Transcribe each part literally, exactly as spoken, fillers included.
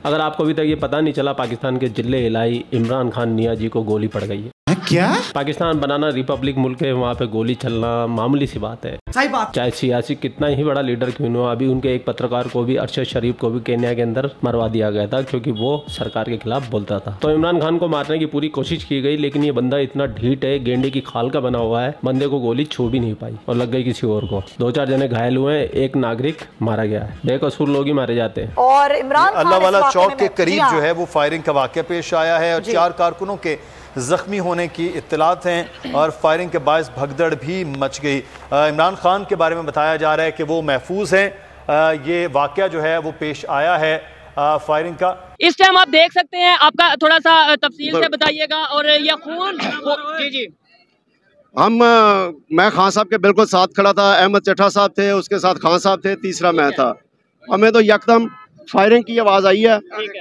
अगर आपको अभी तक ये पता नहीं चला, पाकिस्तान के जिले इलाही इमरान खान नियाजी को गोली पड़ गई है। क्या? पाकिस्तान बनाना रिपब्लिक मुल्क है, वहाँ पे गोली चलना मामूली सी बात है। सही बात। चाहे सियासी कितना ही बड़ा लीडर क्यों न हो, अभी उनके एक पत्रकार को भी, अरशद शरीफ को भी केन्या के अंदर मरवा दिया गया था क्योंकि वो सरकार के खिलाफ बोलता था। तो इमरान खान को मारने की पूरी कोशिश की गई, लेकिन ये बंदा इतना ढीठ है, गेंडे की खाल का बना हुआ है, बंदे को गोली छू भी नहीं पाई और लग गई किसी और को। दो चार जने घायल हुए हैं, एक नागरिक मारा गया है। बेकसूर लोग ही मारे जाते हैं। और इमरान अल्लाह वाला चौक के करीब जो है वो फायरिंग का वाकया पेश आया है और चार कारकुनों के जख्मी होने की इत्तलात हैं और फायरिंग के बायस भगदड़ भी मच गई। इमरान खान के बारे में बताया जा रहा है कि वो महफूज हैं। ये वाकया जो है वो पेश आया है फायरिंग का। इस टाइम आप देख सकते हैं, आपका थोड़ा सा तफसील से बताइएगा। और ये खून जी जी हम मैं खान साहब के बिल्कुल साथ खड़ा था, अहमद चट्टा साहब थे, उसके साथ खान साहब थे, तीसरा मैं था। हमें तो यकदम फायरिंग की आवाज़ आई है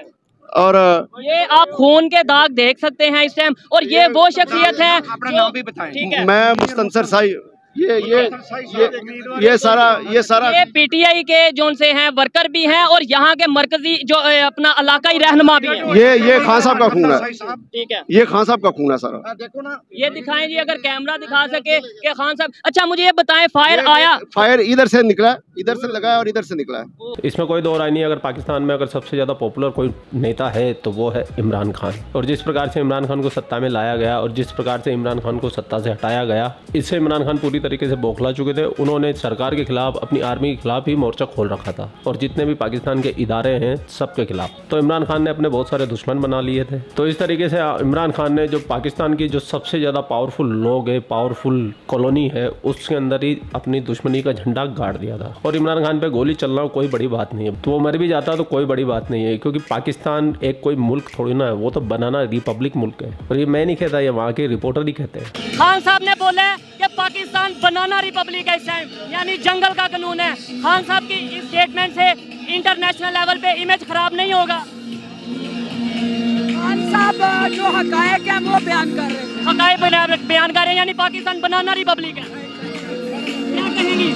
और ये आप खून के दाग देख सकते हैं इस टाइम। और ये वो शख्सियत है, अपना नाम भी बताएं। मैं मुस्तनसर साई ये ये ये ये सारा ये सारा ये पीटीआई के जो से हैं वर्कर भी हैं और यहाँ के मरकजी जो अपना इलाकाई रहनुमा भी हैं। ये ये खान साहब का खून है। ठीक है, ये खान साहब का खून है सारा। देखो ना, ये दिखाएं जी, अगर कैमरा दिखा सके कि खान साहब। अच्छा मुझे ये बताएं, फायर आया? फायर इधर से निकला, इधर से लगा है और इधर से निकला है। इसमें कोई दो राय नहीं है। अगर पाकिस्तान में अगर सबसे ज्यादा पॉपुलर कोई नेता है तो वो है इमरान खान। और जिस प्रकार से इमरान खान को सत्ता में लाया गया और जिस प्रकार से इमरान खान को सत्ता से हटाया गया, इससे इमरान खान पूरी तरीके से बौखला चुके थे। उन्होंने सरकार के खिलाफ, अपनी आर्मी के खिलाफ ही मोर्चा खोल रखा था और जितने भी पाकिस्तान के इदारे हैं सबके खिलाफ। तो इमरान खान ने अपने बहुत सारे दुश्मन बना लिए थे। तो इस तरीके से इमरान खान ने जो पाकिस्तान की जो सबसे ज्यादा पावरफुल लोग है, पावरफुल कॉलोनी है, उसके अंदर ही अपनी दुश्मनी का झंडा गाड़ दिया था। और इमरान खान पे गोली चलना कोई बड़ी बात नहीं है, तो वो मर भी जाता तो कोई बड़ी बात नहीं है, क्योंकि पाकिस्तान एक कोई मुल्क थोड़ी ना है, वो तो बनाना रिपब्लिक मुल्क है। और ये मैं नहीं कहता, ये वहाँ के रिपोर्टर ही कहते हैं। खान साहब ने बोला कि पाकिस्तान बनाना रिपब्लिक है इस टाइम, यानी जंगल का कानून है। खान साहब की इस स्टेटमेंट से इंटरनेशनल लेवल पे इमेज खराब नहीं होगा। खान साहब जो हकायक है वो बयान कर रहे हैं, हकायक बयान कर रहे हैं, यानी पाकिस्तान बनाना रिपब्लिक है। क्या कहेंगी?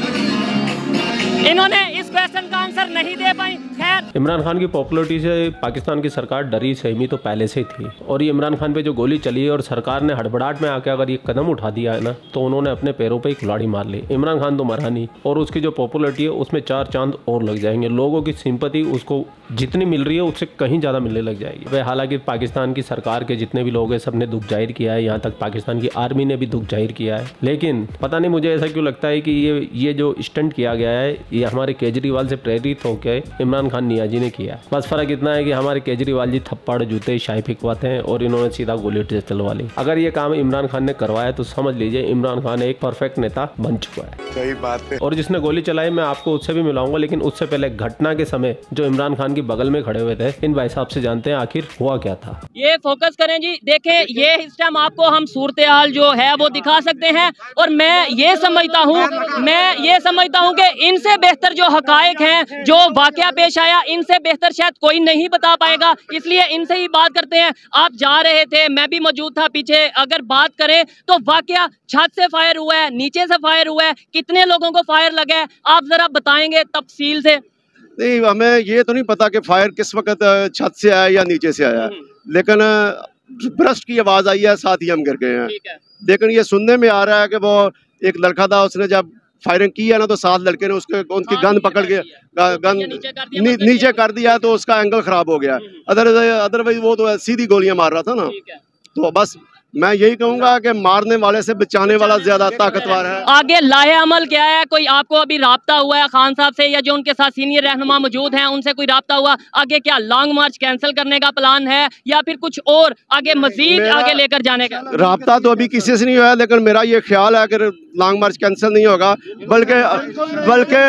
इन्होंने इस क्वेश्चन का आंसर नहीं दे पाई। खैर, इमरान खान की पॉपुलरिटी से पाकिस्तान की सरकार डरी सहमी तो पहले से ही थी। और ये इमरान खान पे जो गोली चली है और सरकार ने हड़बड़ाहट में आके अगर ये कदम उठा दिया है ना, तो उन्होंने अपने पैरों पे ही कुल्हाड़ी मार ली। इमरान खान तो मरा नहीं और उसकी जो पॉपुलरिटी है उसमें चार चांद और लग जाएंगे। लोगों की सिंपैथी उसको जितनी मिल रही है उससे कहीं ज़्यादा मिलने लग जाएगी। हालांकि पाकिस्तान की सरकार के जितने भी लोग हैं सब ने दुख जाहिर किया है, यहाँ तक पाकिस्तान की आर्मी ने भी दुख जाहिर किया है। लेकिन पता नहीं मुझे ऐसा क्यों लगता है कि ये ये जो स्टंट किया गया है ये हमारे केजरीवाल से प्रेरित होकर इमरान खान नियाजी ने किया। बस फर्क इतना है कि हमारे केजरीवाल जी थप्पड़ जूते शाही फिकवाते हैं और इन्होंने सीधा गोली चलवा ली। अगर ये काम इमरान खान ने करवाया तो समझ लीजिए इमरान खान एक परफेक्ट नेता बन चुका है। सही बात है। और जिसने गोली चलाई मैं आपको उससे भी मिलाऊंगा, लेकिन उससे पहले घटना के समय जो इमरान खान की बगल में खड़े हुए थे, इन भाई साहब से जानते हैं आखिर हुआ क्या था। ये फोकस करें जी, देखें ये इस टाइम आपको हम सूरत हाल जो है वो दिखा सकते हैं। और मैं ये समझता हूँ मैं ये समझता हूँ कि इनसे बेहतर जो हकायक हैं, जो वाकया पेश आया, इनसे बेहतर शायद कोई नहीं बता पाएगा। इसलिए इनसे ही बात करते हैं। आप जा रहे थे, मैं भी मौजूद था पीछे। अगर बात करें तो वाकया छत से फायर हुआ है, नीचे से फायर हुआ है, कितने लोगों को फायर लगा है आप जरा बताएंगे तफसील से? नहीं, हमें ये तो नहीं पता कि फायर किस वक्त छत से आया या नीचे से आया, लेकिन ब्रस्ट की आवाज आई है, साथ ही हम गिर गए हैं। लेकिन ये सुनने में आ रहा है कि वो एक लड़का था, उसने जब फायरिंग की है ना तो सात लड़के ने उसके उनकी गन पकड़ के गन नीचे कर दिया तो उसका एंगल खराब हो गया। अदर अदरवाइज वो तो सीधी गोलियां मार रहा था ना। तो बस मैं यही कहूंगा कि मारने वाले से बचाने वाला ज्यादा ताकतवर है। आगे लाहे अमल क्या है? कोई आपको अभी राब्ता हुआ है खान साहब से या जो उनके साथ सीनियर रहनुमा मौजूद हैं उनसे कोई राब्ता हुआ? आगे क्या लॉन्ग मार्च कैंसिल करने का प्लान है या फिर कुछ और आगे मजीद आगे लेकर जाने का? राब्ता तो अभी किसी से नहीं हुआ, लेकिन मेरा ये ख्याल है कि लॉन्ग मार्च कैंसिल नहीं होगा, बल्कि बल्कि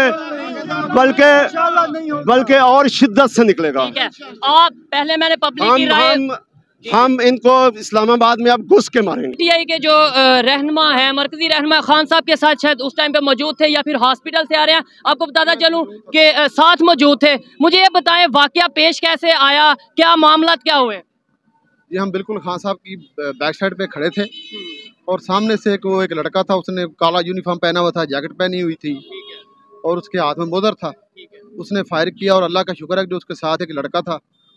बल्कि बल्कि और शिद्दत से निकलेगा। ठीक है, आप पहले मैंने पब्लिक की राय हम, हम इनको इस्लामाबाद में अब घुस के मारेंगे। पीटीआई के जो रहनुमा है, मरकजी रहनुमा खान साहब के साथ शायद उस टाइम पे मौजूद थे या फिर हॉस्पिटल से आ रहे हैं, आपको बताता चलूं कि साथ मौजूद थे। मुझे ये बताएं वाकया पेश कैसे आया, क्या मामला क्या हुए? ये हम बिल्कुल खान साहब की बैक साइड पे खड़े थे और सामने से एक वो एक लड़का था, उसने काला यूनिफॉर्म पहना हुआ था, जैकेट पहनी हुई थी और उसके हाथ में मोदर था। उसने फायर किया और अल्लाह का शुक्र है कि जो उसके साथ एक लड़का था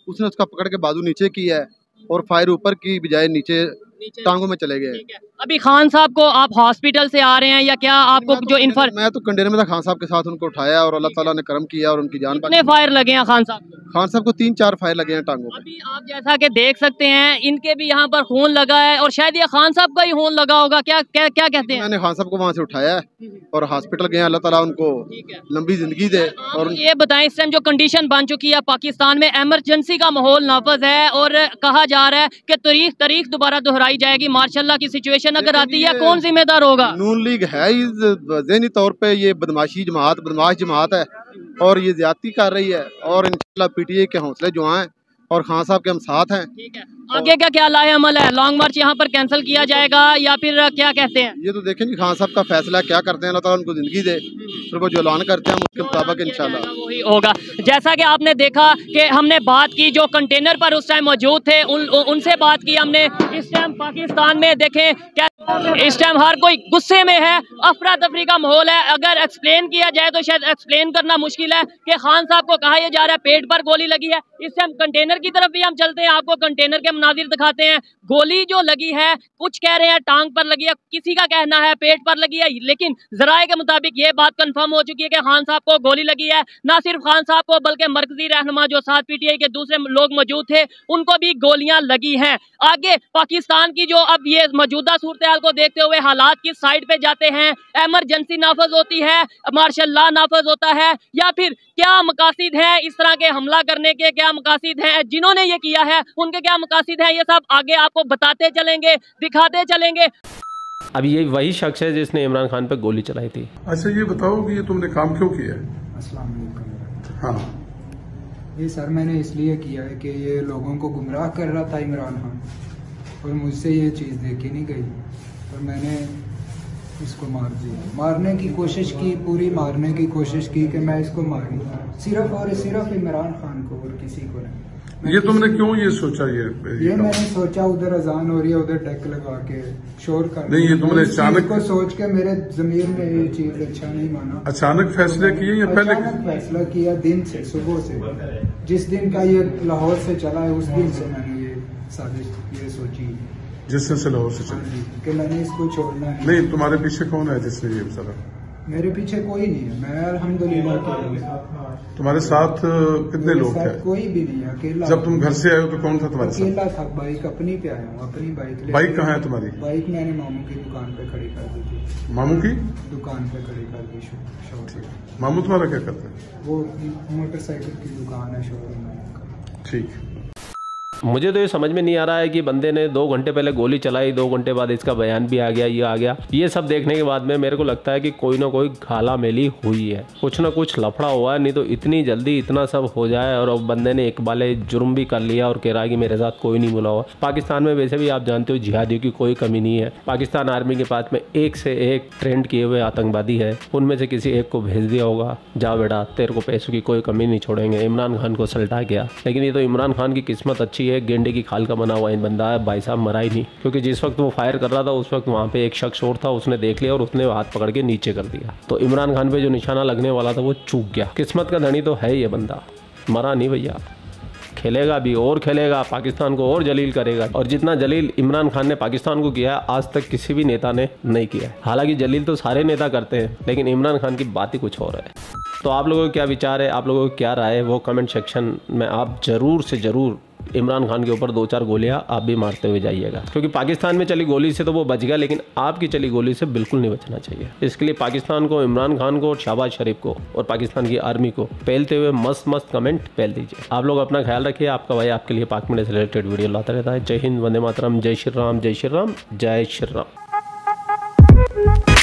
उसने उसका पकड़ के बाजू नीचे किया है और फायर ऊपर की बजाय नीचे टांगों में चले गए। अभी खान साहब को आप हॉस्पिटल से आ रहे हैं या क्या आपको तो जो इन्फर मैं तो कंटेनर में था, खान साहब के साथ उनको उठाया और अल्लाह ताला ने करम किया और उनकी जान कितने फायर लगे हैं खान साहब को? खान साहब को तीन चार फायर लगे हैं टांगों पे। अभी आप जैसा कि देख सकते हैं इनके भी यहाँ पर खून लगा है और शायद ये खान साहब का ही खून लगा होगा। क्या क्या क्या कहते हैं? मैंने खान साहब को वहाँ से उठाया है और हॉस्पिटल गए, अल्लाह ताला उनको लंबी जिंदगी दे। और ये बताएं इस टाइम जो कंडीशन बन चुकी है पाकिस्तान में, इमरजेंसी का माहौल नाफज है और कहा जा रहा है कि तारीख तारीख दोबारा दोहराई जाएगी मार्शल्लाह की सिचुएशन अगर आती है, कौन जिम्मेदार होगा? नून लीग है ही ज़हनी तौर पे ये बदमाशी जमात बदमाश जमात है और ये ज्यादती कर रही है और इंशाल्लाह पीटीए के हौसले जो हैं और खान साहब के हम साथ हैं। ठीक है, आगे का क्या लाए अमल है? लॉन्ग मार्च यहाँ पर कैंसिल किया जाएगा या फिर क्या कहते हैं? ये तो देखेंगे खान साहब का फैसला क्या करते हैं, अल्लाह ताला उनको जिंदगी दे, फिर वो जो ऐलान करते हैं उसके मुताबिक इंशाल्लाह वही होगा। जैसा कि आपने देखा कि हमने बात की जो कंटेनर पर उस टाइम मौजूद थे उन, उनसे बात की हमने। इस टाइम पाकिस्तान में देखें क्या इस टाइम हर कोई गुस्से में है, अफरा तफरी का माहौल है। अगर एक्सप्लेन किया जाए तो शायद एक्सप्लेन करना मुश्किल है कि खान साहब को कहा यह जा रहा है पेट पर गोली लगी है। इस टाइम कंटेनर की तरफ भी हम चलते हैं, आपको कंटेनर के मनाजिर दिखाते हैं। गोली जो लगी है कुछ कह रहे हैं टांग पर लगी है, किसी का कहना है पेट पर लगी है, लेकिन जराए के मुताबिक ये बात कंफर्म हो चुकी है कि खान साहब को गोली लगी है। ना सिर्फ खान साहब को बल्कि मरकजी रहनुमा जो साथ पीटीआई के दूसरे लोग मौजूद थे उनको भी गोलियां लगी हैं। आगे पाकिस्तान की जो अब ये मौजूदा सूरत हाल को देखते हुए हालात की साइड पे जाते हैं, एमरजेंसी नाफज होती है, मार्शल लॉ नाफज होता है या फिर क्या मकासद हैं इस तरह के हमला करने के, क्या मकासद हैं जिन्होंने ये किया है उनके क्या मकासद हैं, ये सब आगे आपको बताते चलेंगे, दिखाते चलेंगे। अब ये वही शख्स है जिसने इमरान खान पे गोली चलाई थी। अच्छा ये बताओ कि ये तुमने काम क्यों किया? अस्सलाम वालेकुम। हाँ ये सर मैंने इसलिए किया है कि ये लोगों को गुमराह कर रहा था इमरान खान और मुझसे ये चीज़ देखी नहीं गई और मैंने इसको मार दिया। मारने की कोशिश की, पूरी मारने की कोशिश की कि मैं इसको मारूं, सिर्फ और सिर्फ इमरान खान को और किसी को नहीं। ये तुमने क्यों ये सोचा? ये ये मैंने सोचा उधर अजान हो रही है, उधर डेक लगा के शोर कर नहीं, ये तुमने अचानक को सोच के मेरे जमीर में ये चीज अच्छा नहीं माना। अचानक फैसले किए या पहले? अचानक फैसला किया दिन से, सुबह से, जिस दिन का ये लाहौर से चला है उस दिन से मैंने ये साजिश ये सोची, जिस दिन से लाहौर से चला कि मैंने इसको छोड़ना है। नहीं, तुम्हारे पीछे कौन है जिसने ये सारा? मेरे पीछे कोई नहीं है, मैं अल्हम्दुलिल्लाह। तुम्हारे साथ कितने लोग थे? कोई भी नहीं, अकेला। जब तुम घर से आए हो तो कौन था तुम्हारे साथ? अकेला था, बाइक अपनी पे आया हूँ, अपनी बाइक। बाइक कहाँ है तुम्हारी? बाइक मैंने मामू की दुकान पे खड़ी कर दी थी। मामू की दुकान पे खड़ी कर दी शॉप। मामू तुम्हारा क्या करते हैं? वो मोटरसाइकिल की दुकान है, शोरूम है। ठीक। मुझे तो ये समझ में नहीं आ रहा है कि बंदे ने दो घंटे पहले गोली चलाई, दो घंटे बाद इसका बयान भी आ गया, ये आ गया। ये सब देखने के बाद में मेरे को लगता है कि कोई ना कोई घाला मेली हुई है, कुछ ना कुछ लफड़ा हुआ है, नहीं तो इतनी जल्दी इतना सब हो जाए और अब बंदे ने एक बाले जुर्म भी कर लिया और कह रहा है कि मेरे साथ कोई नहीं मिला हुआ। पाकिस्तान में वैसे भी आप जानते हो जिहादियों की कोई कमी नहीं है। पाकिस्तान आर्मी के पास में एक से एक ट्रेंड किए हुए आतंकवादी है, उनमें से किसी एक को भेज दिया होगा, जा बेटा तेरे को पैसों की कोई कमी नहीं छोड़ेंगे। इमरान खान को सल्टा गया, लेकिन ये तो इमरान खान की किस्मत अच्छी है, गेंडे की खाल का बना हुआ इन बंदा है, भाई साहब मरा ही नहीं, क्योंकि जिस वक्त वो फायर कर रहा था उस वक्त वहाँ पे एक शख्स और था, उसने देख लिया और उसने हाथ पकड़ के नीचे कर दिया। तो इमरान खान पे जो निशाना लगने वाला था वो चूक गया। किस्मत का धनी तो है ये बंदा, मरा नहीं भैया, खेलेगा भी और खेलेगा, पाकिस्तान को और जलील करेगा। और जितना जलील इमरान खान ने पाकिस्तान को किया है आज तक किसी भी नेता ने नहीं किया है। हालांकि जलील तो सारे नेता करते हैं, लेकिन इमरान खान की बात ही कुछ और है। तो आप लोगों को क्या विचार है, आप लोगों को क्या राय है, वो कमेंट सेक्शन में आप जरूर से जरूर इमरान खान के ऊपर दो चार गोलियां आप भी मारते हुए जाइएगा, क्योंकि पाकिस्तान में चली गोली से तो वो बच गया, लेकिन आपकी चली गोली से बिल्कुल नहीं बचना चाहिए। इसके लिए पाकिस्तान को, इमरान खान को, शहबाज शरीफ को और पाकिस्तान की आर्मी को पहलते हुए मस्त मस्त कमेंट पहल दीजिए। आप लोग अपना ख्याल रखिए, आपका भाई आपके लिए पाक मीडिया से रिलेटेड वीडियो लाता रहता है। जय हिंद, वंदे मातरम, जय श्री राम, जय श्री राम, जय श्री राम।